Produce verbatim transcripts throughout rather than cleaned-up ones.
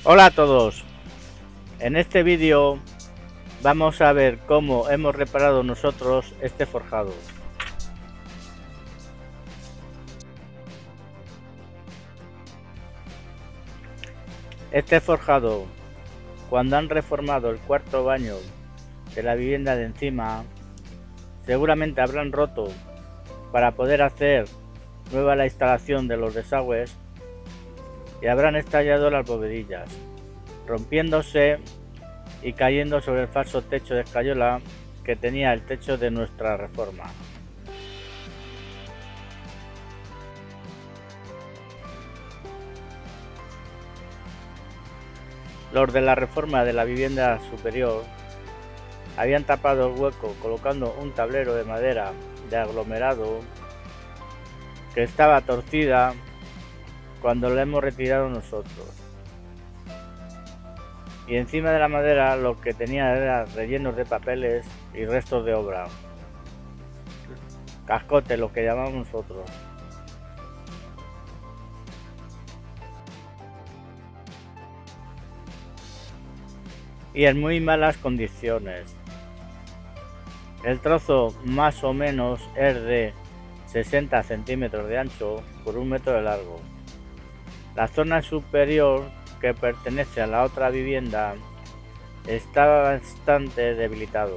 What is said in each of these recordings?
Hola a todos, en este vídeo vamos a ver cómo hemos reparado nosotros este forjado. Este forjado, cuando han reformado el cuarto baño de la vivienda de encima, seguramente habrán roto para poder hacer nueva la instalación de los desagües y habrán estallado las bovedillas, rompiéndose y cayendo sobre el falso techo de escayola que tenía el techo de nuestra reforma. Los de la reforma de la vivienda superior habían tapado el hueco colocando un tablero de madera de aglomerado que estaba torcida cuando la hemos retirado nosotros, y encima de la madera lo que tenía era rellenos de papeles y restos de obra, cascote, lo que llamamos nosotros. Y en muy malas condiciones. El trozo más o menos es de sesenta centímetros de ancho por un metro de largo. La zona superior, que pertenece a la otra vivienda, está bastante debilitado,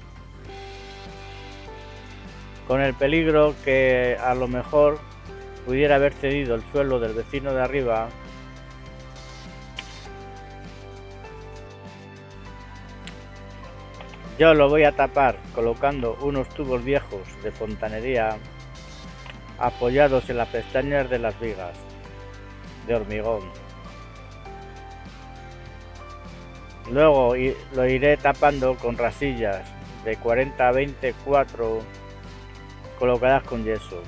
con el peligro que a lo mejor pudiera haber cedido el suelo del vecino de arriba Yo lo voy a tapar colocando unos tubos viejos de fontanería apoyados en las pestañas de las vigas de hormigón. Luego lo iré tapando con rasillas de cuarenta a veinticuatro colocadas con yeso.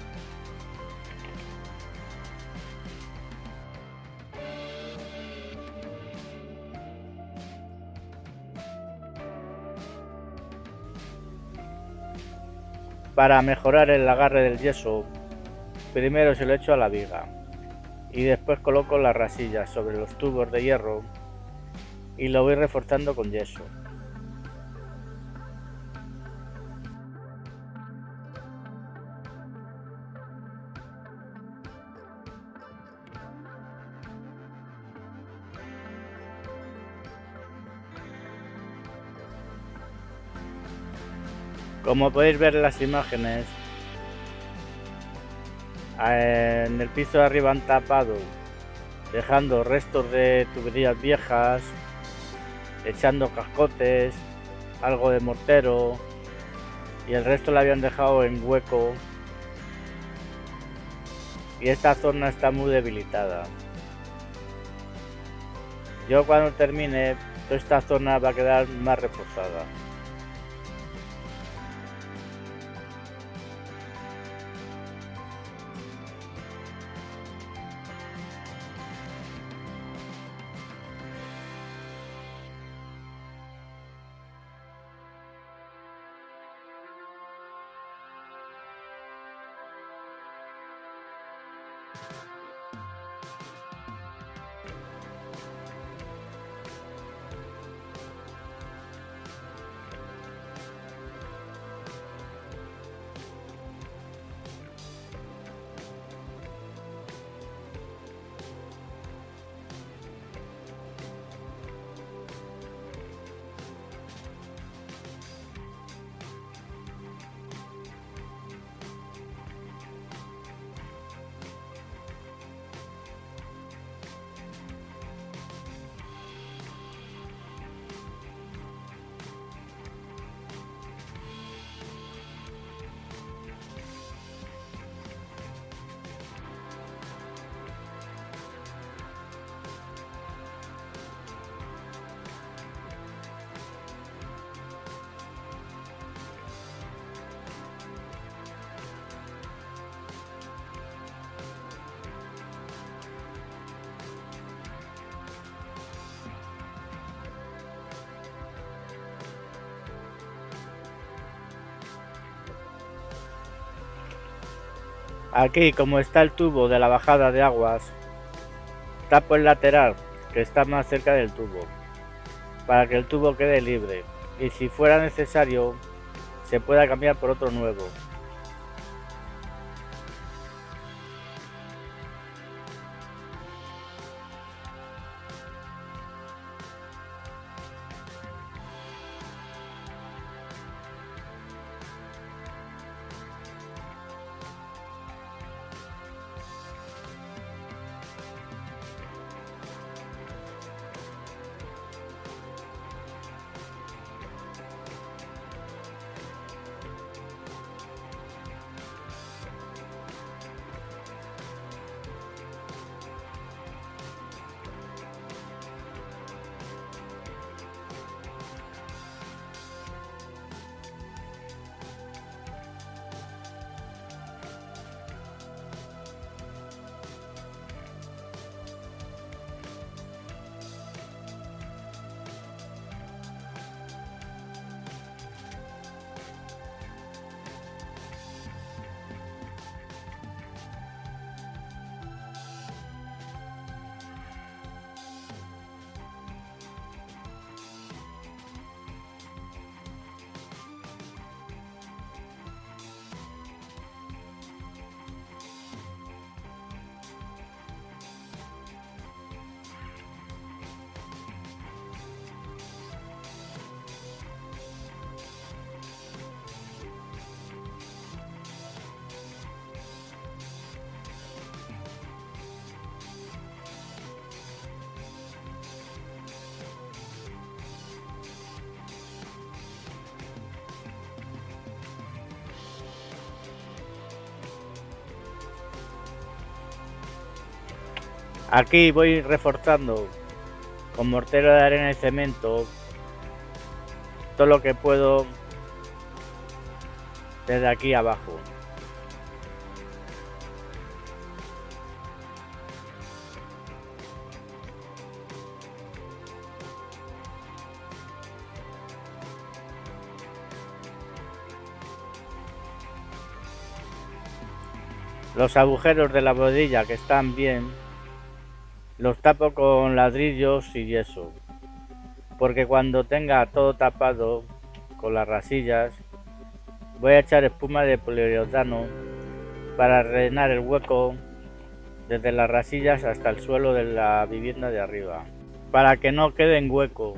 Para mejorar el agarre del yeso, primero se lo echo a la viga y después coloco las rasillas sobre los tubos de hierro y lo voy reforzando con yeso. Como podéis ver en las imágenes, en el piso de arriba han tapado, dejando restos de tuberías viejas, echando cascotes, algo de mortero, y el resto lo habían dejado en hueco, y esta zona está muy debilitada. Yo cuando termine, toda esta zona va a quedar más reforzada. Aquí, como está el tubo de la bajada de aguas, tapo el lateral que está más cerca del tubo, para que el tubo quede libre y si fuera necesario se pueda cambiar por otro nuevo. Aquí voy reforzando con mortero de arena y cemento todo lo que puedo desde aquí abajo. Los agujeros de la bodilla que están bien los tapo con ladrillos y yeso, porque cuando tenga todo tapado con las rasillas voy a echar espuma de poliuretano para rellenar el hueco desde las rasillas hasta el suelo de la vivienda de arriba, para que no quede en hueco.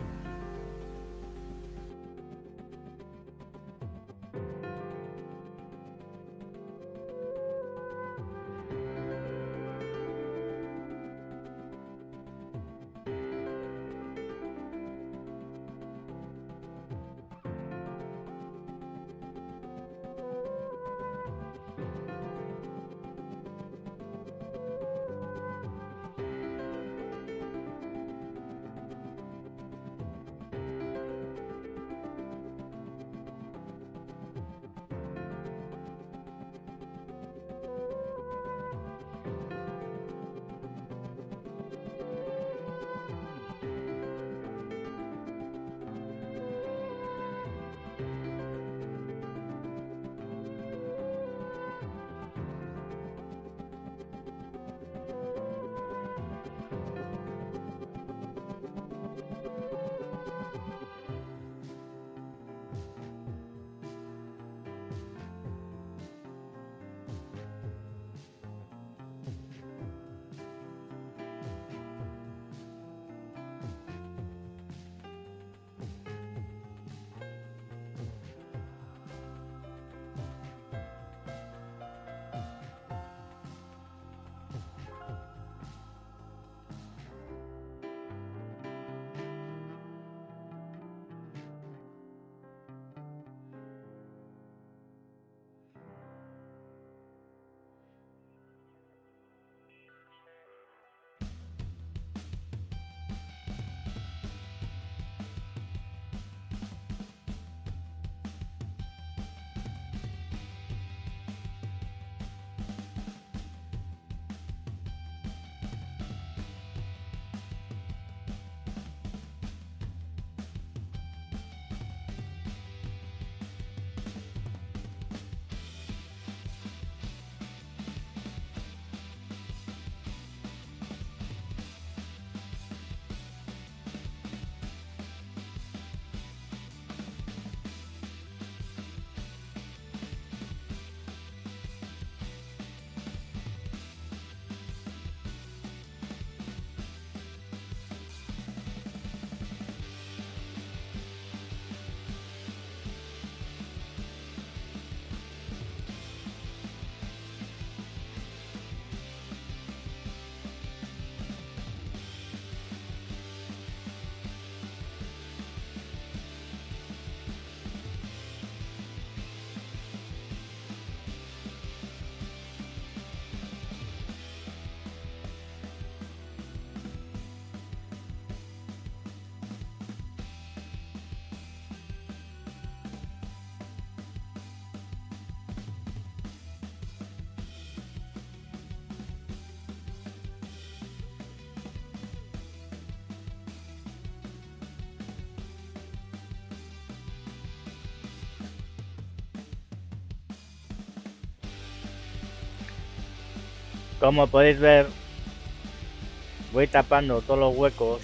Como podéis ver, voy tapando todos los huecos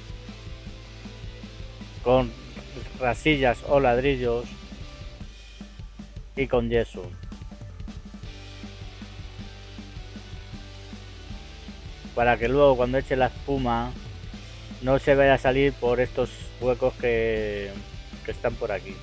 con rasillas o ladrillos y con yeso. Para que luego cuando eche la espuma no se vaya a salir por estos huecos que, que están por aquí.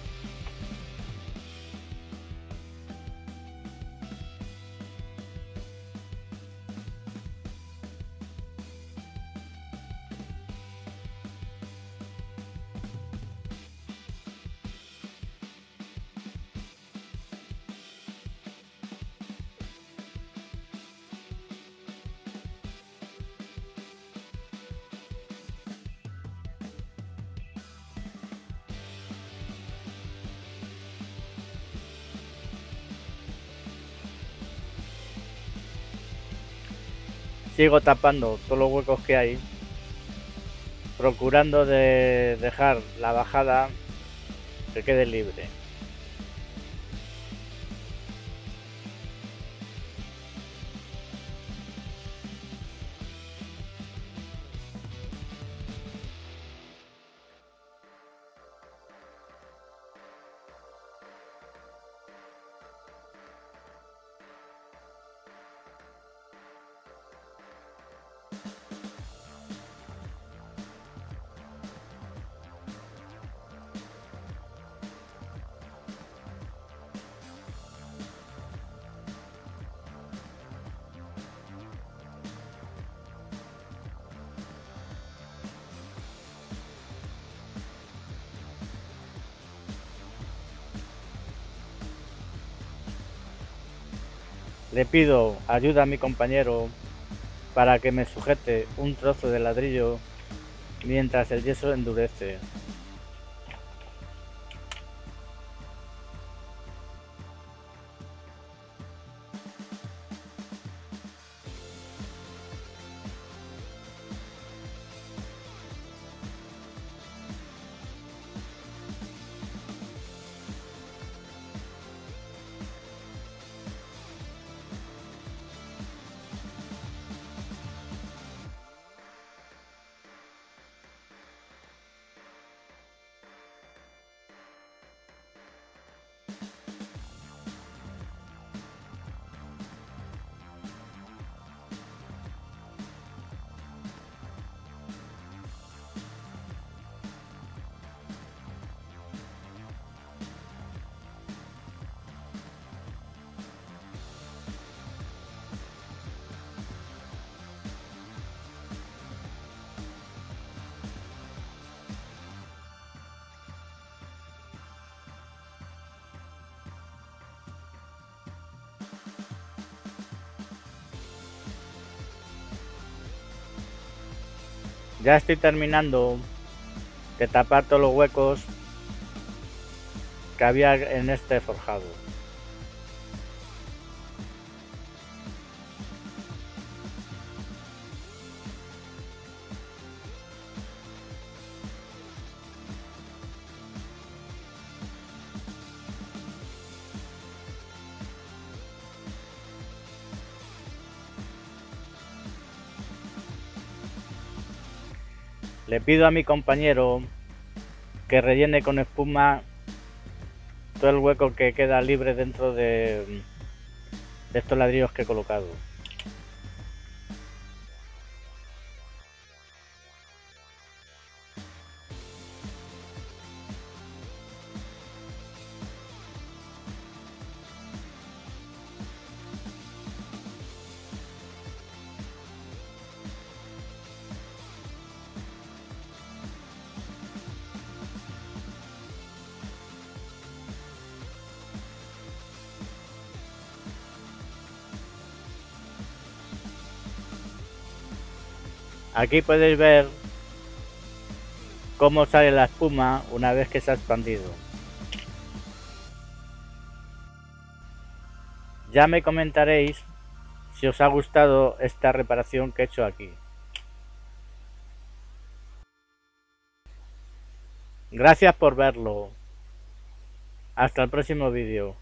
Sigo tapando todos los huecos que hay, procurando de dejar la bajada que quede libre. Le pido ayuda a mi compañero para que me sujete un trozo de ladrillo mientras el yeso endurece. Ya estoy terminando de tapar todos los huecos que había en este forjado. Le pido a mi compañero que rellene con espuma todo el hueco que queda libre dentro de, de estos ladrillos que he colocado. Aquí podéis ver cómo sale la espuma una vez que se ha expandido. Ya me comentaréis si os ha gustado esta reparación que he hecho aquí. Gracias por verlo. Hasta el próximo vídeo.